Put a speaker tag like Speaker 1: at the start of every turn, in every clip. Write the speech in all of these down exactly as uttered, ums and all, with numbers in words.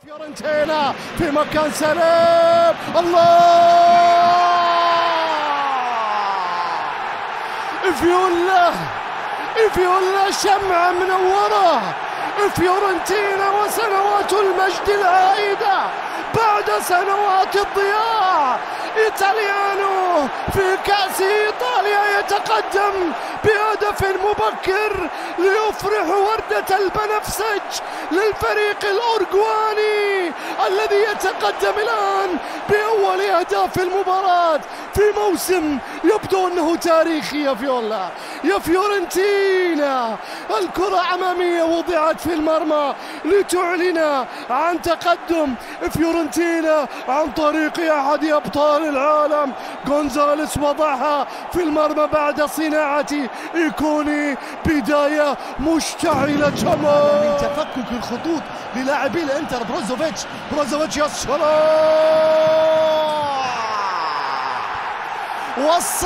Speaker 1: فيورنتينا في مكان سليم. الله فيولا فيولا شمعة منورة. فيورنتينا وسنوات المجد العائدة بعد سنوات الضياع. إيطاليانو في كأس إيطاليا يتقدم بهدف مبكر ليفرح وردة البنفسج للفريق الأورجواني الذي يتقدم الآن بأول أهداف المباراة في موسم يبدو أنه تاريخي. يا فيولا يا فيورنتينا، الكرة أمامية وضعت في المرمى لتعلن عن تقدم فيورنتينا عن طريق أحد أبطال العالم. غونزاليس وضعها في المرمى بعد صناعة إيكوني. بداية مشتعلة جمال من تفكك الخطوط للاعبي الانتر. بروزوفيتش بروزوفيتش يا سلام، وصى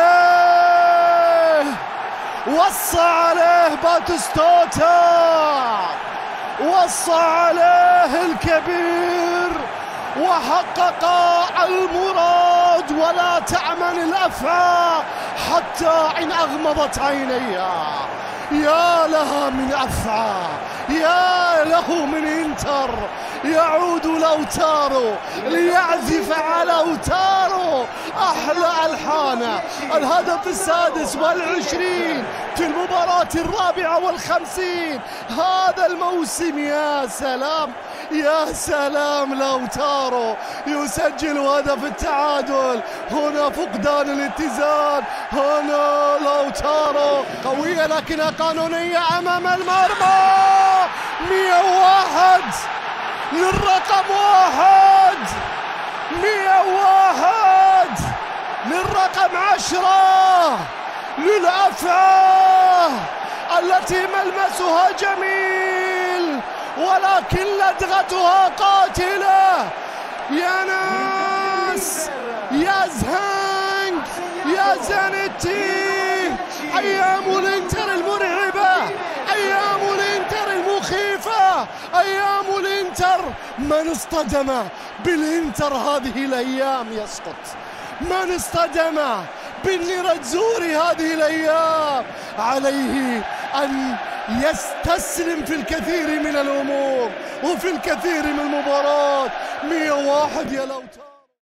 Speaker 1: عليه وصى عليه باتيستوتا، وصى عليه الكبير وحقق المراد. ولا تأمن الأفعى حتى إن أغمضت عينيها. يا لها من أفعى، يا له من انتر. يعود لوتارو ليعزف على لوتارو أحلى ألحانه. الهدف السادس والعشرين في المباراة الرابعة والخمسين هذا الموسم. يا سلام يا سلام، لوتارو يسجل هدف التعادل. هنا فقدان الاتزان، هنا لوتارو قوية لكنها قانونية أمام المرمى. مئة وواحد للرقم واحد، مئة وواحد للرقم عشرة، للأفعى التي ملمسها جميل ولكن لدغتها قاتلة. يا ناس، يا زهانج، يا زانيتي، أيام الانتر المرعبة، أيام الانتر المخيفة، أيام الانتر. من اصطدم بالانتر هذه الأيام يسقط. من اصطدم بالنيراتزوري هذه الأيام عليه أن يستسلم في الكثير من الأمور وفي الكثير من المباراة. مئة وواحد يا لوتارو.